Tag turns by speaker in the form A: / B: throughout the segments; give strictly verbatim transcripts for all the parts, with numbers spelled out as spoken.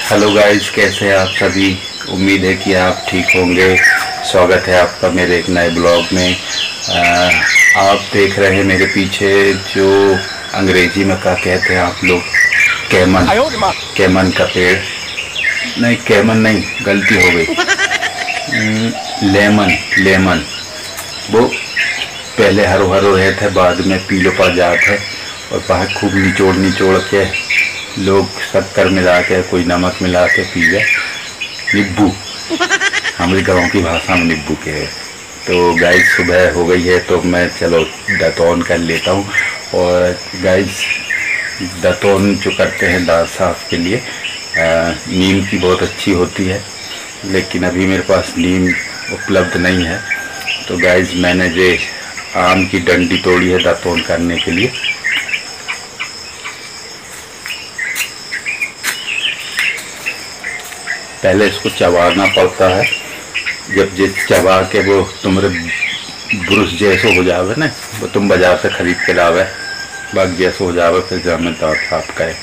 A: Hello guys, कैसे हैं आप सभी। उम्मीद है कि आप ठीक होंगे। स्वागत है आपका मेरे एक नए ब्लॉग में। आ, आप देख रहे हैं मेरे पीछे जो अंग्रेजी में क्या कहते हैं आप लोग, कैमन। कैमन का पेड़ नहीं, कैमन नहीं, गलती हो गई। लेमन लेमन वो पहले हरो हरो रहते थे, बाद में पीलो पड़ जाते हैं और बाहर खूब निचोड़ निचोड़ के लोग शक्कर मिला के, कोई नमक मिला के पी गए। नींबू हमारे गाँव की भाषा में नींबू के है। तो गाइस सुबह हो गई है तो मैं चलो दातौन कर लेता हूँ। और गाइस दातौन जो करते हैं दांत साफ के लिए, नीम की बहुत अच्छी होती है, लेकिन अभी मेरे पास नीम उपलब्ध नहीं है। तो गाइस मैंने जो आम की डंडी तोड़ी है दातौन करने के लिए। पहले इसको चबाना पड़ता है, जब जे चबा के वो तुम्हारे ब्रुश जैसो हो जावे ना, वो तुम बाजार से खरीद के लावे, बाग जैसो हो जावे, फिर जब में दांत साफ करे।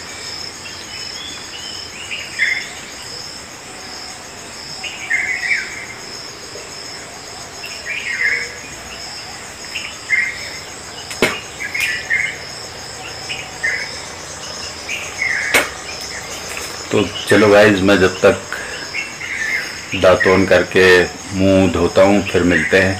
A: तो चलो गाइस, मैं जब तक दातौन करके मुंह धोता हूँ फिर मिलते हैं।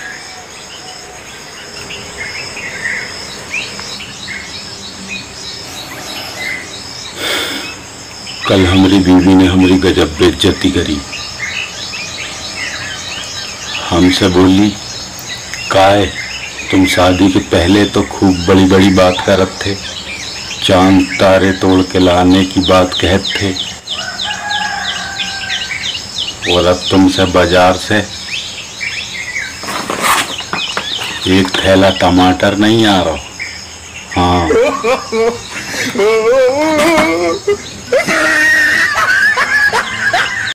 A: कल हमारी बीवी ने हमारी गजब बेइज्जती करी। हमसे बोली, काय तुम शादी के पहले तो खूब बड़ी बड़ी बात करत थे, चांद तारे तोड़ के लाने की बात कहते थे, और अब तुमसे बाजार से एक थैला टमाटर नहीं आ रहा। हाँ